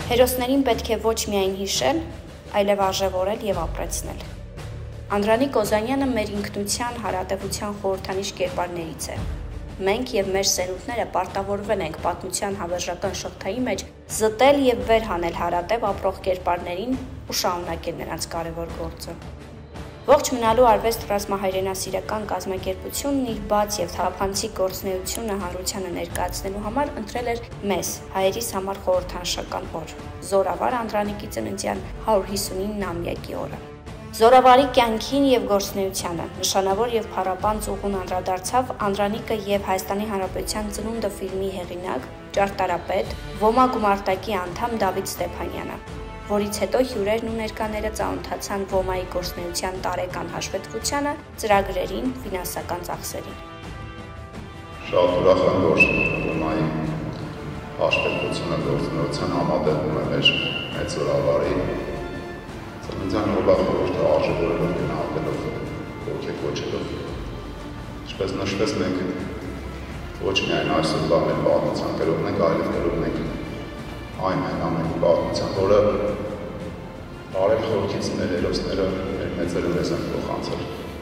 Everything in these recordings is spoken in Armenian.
Հերոսներին պետք է ոչ միայն հիշել, այլև արժևորել և ապրեցնել։ Անդրանիկ Օզանյանը մեր ինքնության, հարատևության խորհրդանիշ կերպարներից է։ Մենք և մեր սերունդները պարտավորվել ենք պատմության հավերժական շղթայի մեջ զտել և վեր հանել հարատև ապրող կերպարներին ու շարունակել նրանց կարևոր գործը։ Ողջ մնալու արվեստ ռազմահայրենասիրական կազմակերպությունն իր բաց և թափանցիկ գործունեությունը հանրությանը ներկայացնելու համար ընտրել էր մեզ, հայերիս համար խորհրդանշական օր՝ Զորավար Անդրանիկի ծննդյան 159-ամյակի օրը։ Զորավարի կյանքին և գործունեությանը նշանավոր և փառապան ծուղուն անդրադարձավ Անդրանիկը և Հայաստանի Հանրապետության ծնունդը ֆիլմի հեղինակ, ճարտարապետ, ՈՄԱ գումարտակի անդամ Դավիթ Ստեփանյանը, որից հետո հյուրերն ու ներկաները ծանոթացան ՈՄԱ-ի գործունեության տարեկան հաշվետվությանը, ծրագրերին, ֆինանսական ծախսերին։ Շատ ուրախ եմ, որ ՈՄԱ-ի հաշվետվությունը գործունեության համատեղում է մեր մեծ զորավարի ծննդյան օրվա խորհուրդը արժևորելով գնահատելով, ոգեկոչելով։ Ինչպես նշվեց, մենք ոչ միայն այսօրվա մեր պատմության կրողն ենք, այլև կրողն ենք այն ամենի պատմության, որը բարել խորքից մեր հերոսները մեր մեծերուհես են փոխանցել։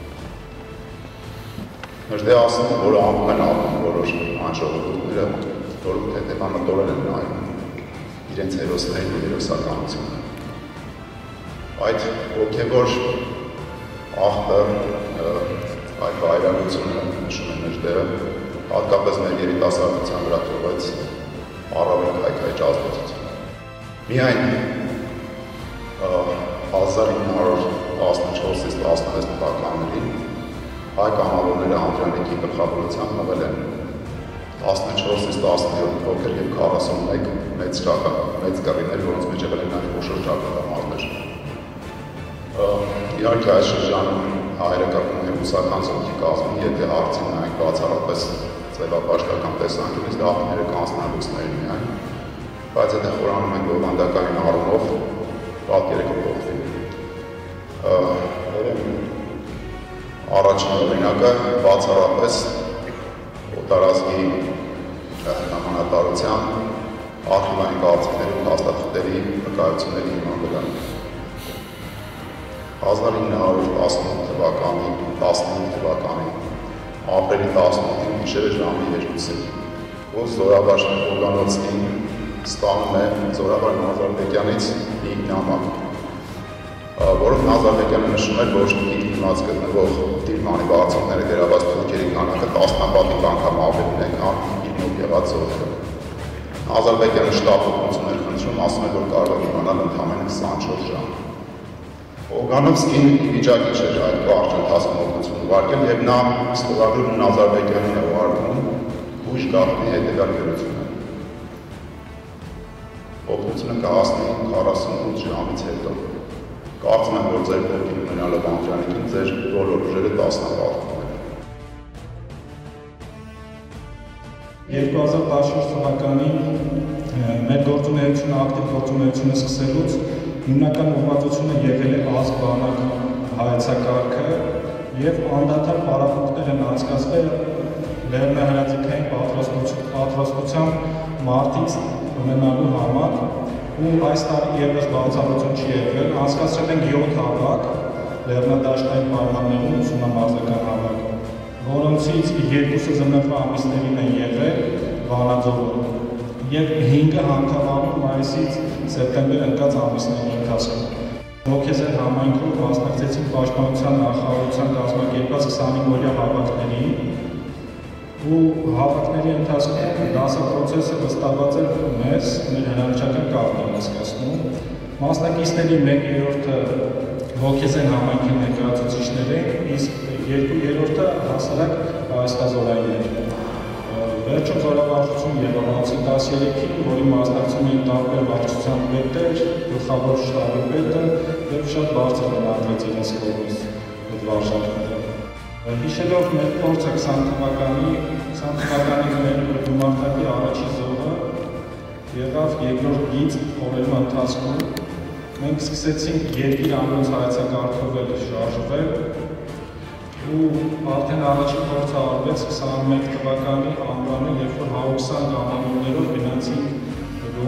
Ներդեասն, որը անում են որոշ անժողովուրդները, որոնք հետևամտորեն են նայում իրենց հերոսներին ու հերոսականությունը։ Այդ ոգևոր աղբը, այդ վայրագությունը նշում է մեր դերը, հատկապես մեր երիտասարդության վրա թողեց առավել քայքայ ազդեցություն։ Միայն 1914-16 թվականներին հայ կամավորները Անդրանիկի գլխավորությամբ մղել են 14-17 փոքր և 41 մեծ կռիներ, որոնց մեջ եղել են նաև խոշոր ճակատամարտեր։ Իհարկե այս շրջանում հայերը կրվում են ռուսական զորքի կազմին, եթե հարցին նայենք բացառապես ձևապաշտական տեսանկյունից դահլիճները կանցնալուծներ միայն, բայց եթե խորանում ենք բովանդակային առումով, պատկերը կփոխվի։ Առաջին օրինակը բացառապես օտարազգի հրամանատարության արխիվային կարծիքների ու հաստատությունների վկայությունների հիման վրա։ 1918 թվականի ապրիլի 18-ին գիշերը ժամի 2-ին, որ Զորավար Օգանովսկին ստանում է Զորավար Նազարբեկյանից մի նամակ, որով Նազարբեկյանը նշում էր, որ իր դիմաց գտնվող Տիրմանի բարձունքները գրաված թուրքերի քանակը 10-պատիկ անգամ ավելին է, քան իր մոտ եղած զորքը։ Նազարբեկյանը շտապ օգնություն էր խնդրում, ասում է, որ կարող է իմանալ ընդամենը 24 ժամ։ Օգանովսկին ի վիճակի չէր այդ կարճ ընթացքում օգնություն ուղարկել, և նա ստորագրում Նազարբեկյանին է ուղարկում հույժ գաղտնի հետևյալ գրությունը։ Օգնությունը կհասնի 48 ժամից հետո։ Կարծում եմ, որ ձեր կողքին ունենալով Անդրանիկին ձեր բոլոր ուժերը տասնապատկում են։ 2014 թվականին մեր գործունեությունը, ակտիվ գործունեությունը սկսելուց հիմնական ուղղվածությունը եղել է ազգ բանակ հայեցակարգը և անդադար պարապմունքներ են անցկացվել լեռնահրաձիգային պատրաստության մարտից ունենալու համար, ու այս տարի ևս բացառություն չի եղել, անցկացրել ենք 7 հավաք լեռնադաշտային պայմաններում ուսումնամարզական հավաք, որոնցից 2-ը ձմեռվա ամիսներին են եղել Վանաձորում և 5-ը Հանքավանում մայիսից սեպտեմբեր ընկած ամիսների ընթացքում։ Ոգեզեն համայնքում մասնակցեցին պաշտպանության նախարարության կազմակերպած 25-օրյա հավաքներին ու հավաքների ընթացքում դասապրոցեսը վստահված էր մեզ, մեր հրաժարական կարգն է հասկացնում։ Մասնակիցների 1/3-ը Ոգեզեն համայնքի ներկայացուցիչներ են, իսկ 2/3-ը հասարակ պահեստազորայիններ։ Վերջում զորավարժություն եղավ 13-ին, որի մասնակցում էին տարբեր վարչության պետեր, գլխավոր շտաբի պետը և շատ բարձր մնացրեց իրենց կողմից այդ վարժանքները։ Հիշելով մեր փորձը 20 թվականի մեր գումարտակի առաջի զոհը եղավ երկրորդ գիծ օրերու ընթացքում, մենք սկսեցինք երկիր ամրոց հայեցակարգով շարժվել ու արդեն առաջին փորձը արվեց 21 թվականի ամռանը, երբ որ 120 կանոններով գնացինք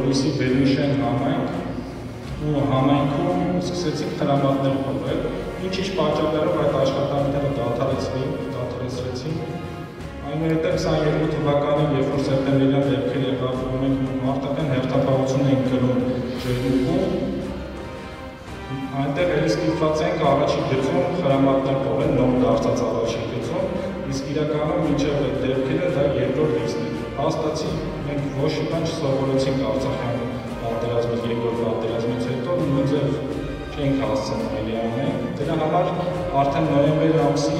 Գորիսի Բելմիշեն համայնք ու համայնքում սկսեցին տրամադրել փոխել, ինչ-ինչ պատճառներով այդ աշխատանքները դադարեցրեցին։ Այնուհետև 22 թվականին, երբ որ սեպտեմբերյան դեպքեր եղավ, որ մենք մարտական հերթապահություն էինք կրում ջերմուկում, այնտեղ էլի ստիպված ենք առաջի գծում խրամատներ փոխել, նոր դարձած առաջի գծում, իսկ իրականում մինչև այդ դեպքերը դա երկրորդ լիցն է։ Հաստացի մենք ոչ մի բան չսովորեցինք Արցախյան պատերազմից, երկրորդ պատերազմից հետո նույն ձև չենք հասցնում էլի անել։ Դրա համար արդեն նոյեմբեր ամսին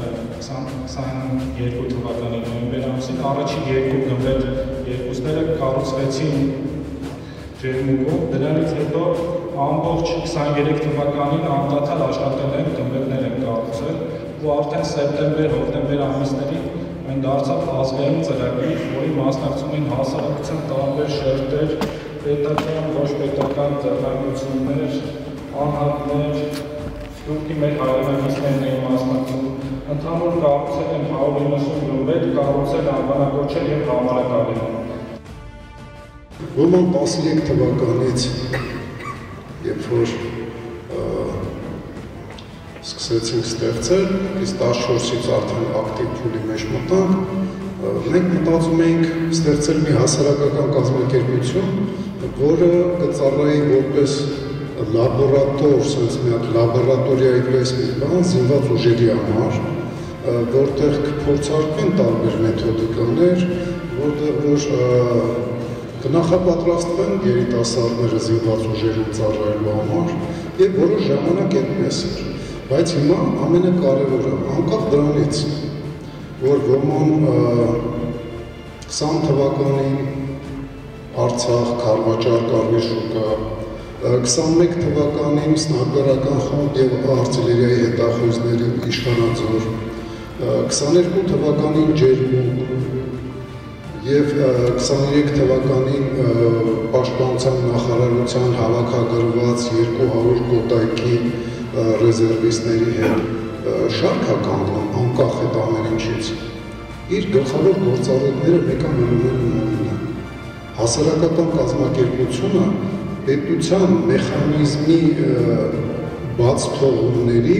22 թվականի նոյեմբեր ամսին առաջի երկու գմբեթ երկուսները կառուցվեցին ջերմուկում, դրանից հետո ամբողջ 23 թվականին անդադար աշխատել են, գմբեթներ են կառուցել ու արդեն սեպտեմբեր-հոկտեմբեր ամիսներին այն դարձավ ազգային ծրագիր, որի մասնակցում էին հասարակության տարբեր շերտեր, պետական, ոչ պետական ձեռնարկություններ, անհատներ, Սպրուկի մեր հայրենակիցներն էին մասնակցում, ընդհանուր կառուցել են 190 գմբեթ, կառուցել անվանակոչել և համարակալել։ Ոման 13 թվականից, երբ որ սկսեցինք ստեղծել, իսկ 14-ից արդեն ակտիվ փուլի մեջ մտանք, մենք մտածում էինք ստեղծել մի հասարակական կազմակերպություն, որը կծառայի որպես լաբորատոր, sense մի հատ լաբորատորիայի պես մի բան, զինված ուժերի համար, որտեղ կփորձարկվեն տարբեր մեթոդիկաներ, որ կնախապատրաստվեն երիտասարդները զինված ուժերում ծառայելու համար և որոշ ժամանակ այդպես էր։ Բայց հիմա ամենակարևորը, անկախ դրանից, որ ոման 20 թվականին Արցախ, Քարվաճար, Կարմիր շուկա, 21 թվականին սնայպերական խումբ և արտիլերիայի հետախույզների իշխանաձոր, 22 թվականին ջերմուկ և 23 թվականին պաշտպանության նախարարության հավաքագրված 200 կոտայքի ռեզերվիստների հետ շարք է կանգնում, անկախ այդ ամեն ինչից։ Իր գլխավոր գործառույթները մեկը մնում են նույնը։ Հասարակական կազմակերպությունը պետության մեխանիզմի բաց թողումների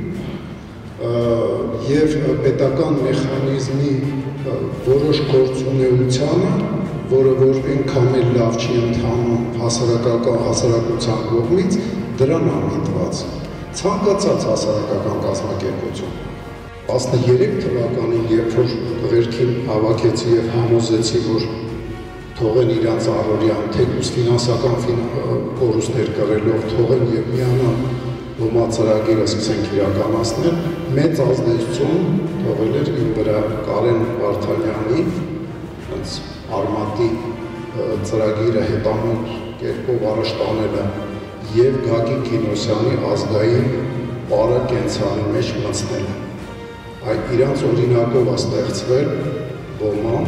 և պետական մեխանիզմի որոշ գործունեությանը, որը որ այնքան էլ լավ չի ընթանում հասարակության կողմից, դրան ամիտված։ Ցանկացած հասարակական կազմակերպություն։ 13 թվականին, երբ որ տղերքին հավաքեցի և համոզեցի, որ թողեն իրանց առօրյան, թեկուզ ֆինանսական կորուստներ կրելով, թողեն և միանան ոմա ծրագիրը սկսենք իրականացնել, մեծ ազդեցություն թողել էր իմ վրա Կարեն Վարդանյանի, Արմատի ծրագիրը հետամուտ կերպով առաջ տանելը և Գագիկ Կինոսյանի ազգային պարը կենցանի մեջ մտցնելը։ Իրանց օրինակով է ստեղծվել ոման։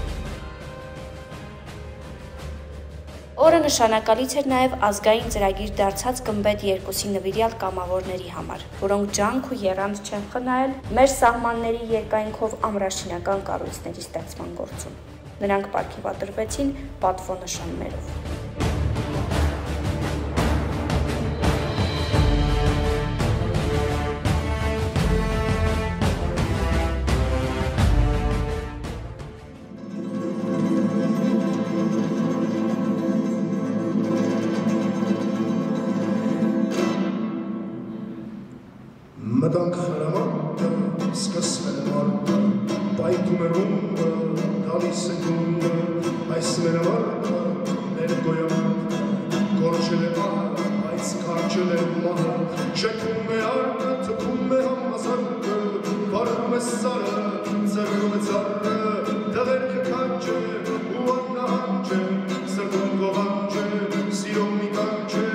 Օրը նշանակալից էր նաև ազգային ծրագիր դարձած գմբեթ 2-ի նվիրյալ կամավորների համար, որոնք ջանք ու եռանդ չեն խնայել մեր սահմանների երկայնքով ամրաշինական կառույցների ստեղծման գործում։ Նրանք պարգևատրվեցին պատվոնշաններով։ Մտանք խրամատը, սկսվել մարդը, պայթում է ռումբը, գալիս է գումբը, այս մեր մարդը, մեր գոյամարտը, կորչել է մահը, այս կարճել է մահը, շեքում է արտը, թքում է համազարտը, վարում է սարը, ձեռնում է ծառը, դղերքը կանչ է, ու աննահանջ է, սրտում գովանջ է, սիրում մի կանչ է,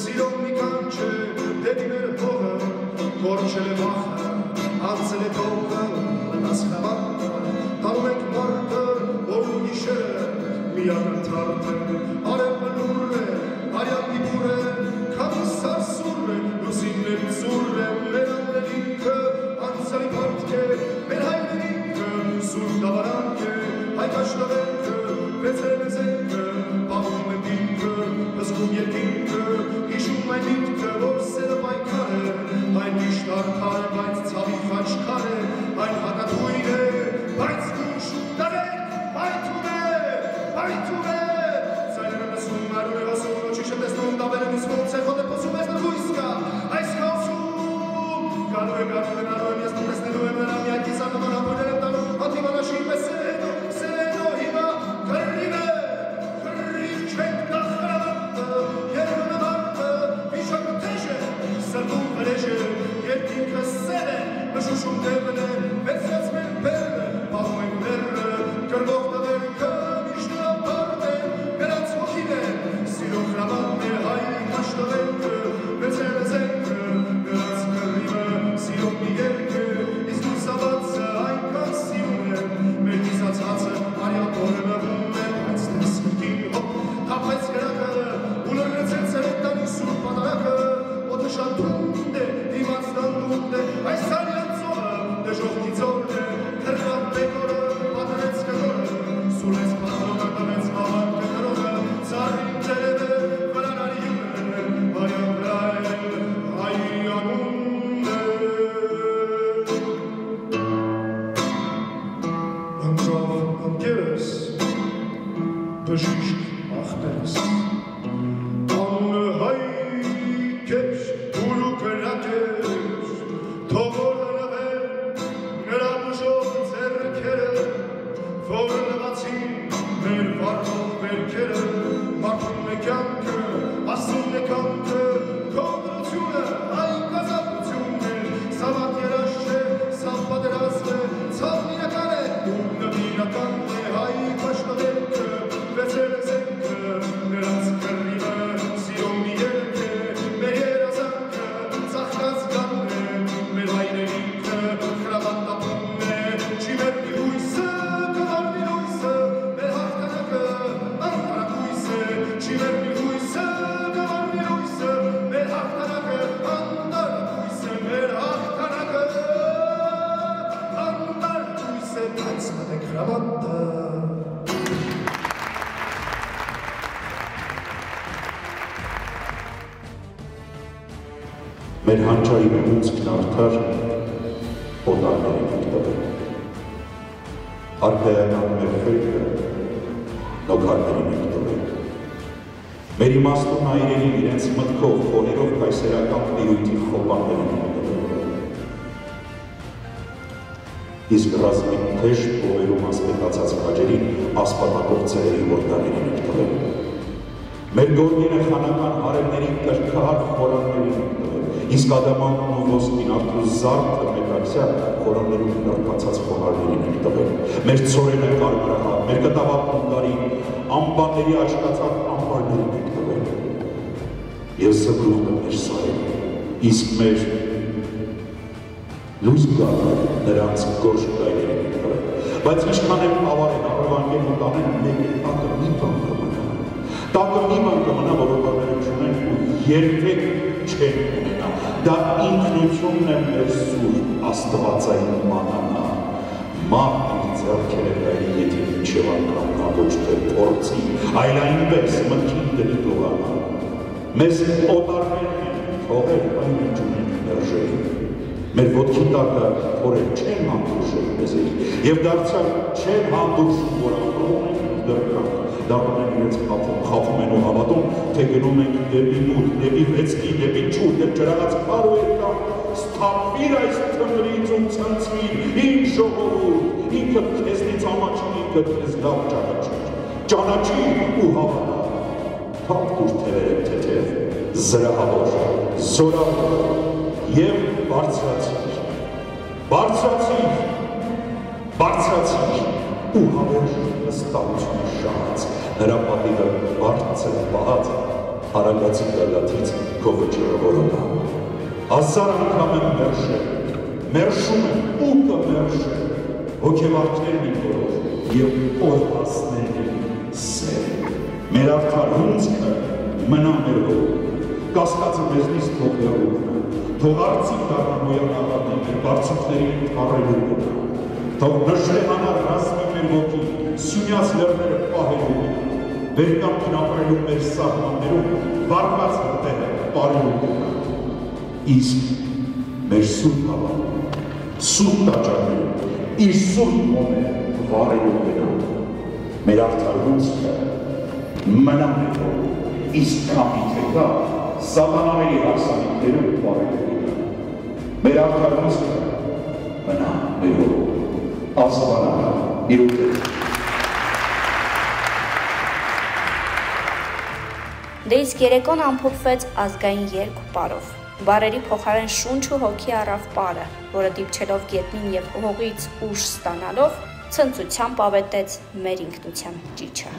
դեպի մեր հողը, կորչել է վախը, անցել է կողը, մնաց խավատը, տանում ենք մարդը, որ ու գիշերը, միակ ընդհարդը, արևը լուր է, արյան դիպուր է, քամի սարսուր է, լուսիններ ծուր է, մեր անելիքը, անցալի պարտք է, մեր հայրենիքը, սուրբ դավարանք է, հայ կաշտավենքը, վեցել է զենքը, պահում է Մեր հանճարի մունցքն արդար օտարների մեկտվել։ Արպեական մեր խելքը նոքարների մեկտվել։ Մեր իմաստուն այրերին իրենց մտքով, խորերով կայսերական տիրույթի խոպանների մեկտվել։ Իսկ ռազմի թեժ պովերում ասպետացած կաջերին ասպատակող ծերերի որդաների մեկտվել։ Մեր գորգերը խանական հարևների կրկահար խորանների մեկտվել։ Իսկ ադամանն ու ոսկին արդու զարդը մետաքսյա խորաններում նրբացած խոհարների մեկտվել։ Մեր ծորենը կարմրահատ, մեր կտավատն տարի, ամբանների աշկացած ամբարների մեկտվել։ Եվ զգրուխը մեր սարեն, իսկ մեր լույս գարը նրանց գորշ կայների մեկտվել։ Բայց ինչքան եմ ավարեն, առվանգեն ու տանեն մեկ է տակը մի բան կմնա։ Տակը մի բան կմնա, որ օտարները չունեն ու երբեք չեն ունենա։ Դա ինքնությունն է մեր սուրբ աստվածային մանանա։ Մահ իր ձեռքերը կայրի եթե մինչև անգամ նա ոչ թե փորձի, այլ այնպես մտքին դրի տողանա։ Մեզ օտարներն են թողել այն ինչ ունենք մերժել։ Մեր ոտքի տակը փորել չեն հանդուրժել մեզերի և դարձյալ չեն հանդուրժում, որ ապրում ենք դրկանք։ Դառնում են իրենց խավում են ու հավատում, թե գնում ենք դեպի մութ, դեպի վեցքի, դեպի չուր, դեպ ջրաղաց քար ու երկամ, սթափվիր այս թմրից ու ցնցվիր, ինչ ժողովուրդ, ինքդ քեզնից ամաչի, ինքդ քեզ լավ ճանաչիր ու հավատա։ Թափ դուր թևերը թեթև, զրահավոր, զորավոր և բարձրացիր ու հավերժ հստակություն շահած, նրա պատիվը բարձր պահած, արագացի գալաթից քո վճռը որոնա։ Հազար անգամ եմ մերժում եմ ու կմերժեմ, հոգևարքներն իմ որով և օրհասներն սեր։ Մեր արդար հունձքը մնա մեր հող, կասկածը մեզնից թող հեռու, թող արծիք դառնա նոյանաղատներ մեր բարձունքների թառելու մնա, թող նժրեհանա ռազմի մեր ոգի, սյունյաց լեռները պահելու մնա, վերկամքին ապրելու մեր սահմաններում, վարված հրտերը պարելու մնա, իսկ մեր սուրբ հավատը, սուրբ տաճարներում, իր սուրբ մոմերը վարելու մնա, մեր արդար հունձքը մնա մեր հող, իսկ կամի թե կա, սատանաների հարսանիքները ու բարեկները։ Մեր արդարությունը մնա մերով, աստվանա իրուտեր։ Դե իսկ երեկոն ամփոփվեց ազգային երգ ու պարով։ Բարերի փոխարեն շունչ ու հոգի առավ պարը, որը դիպչելով գետնին եւ հողից ուժ ստանալով, ցնծությամբ ավետեց մեր ինքնության ճիչը։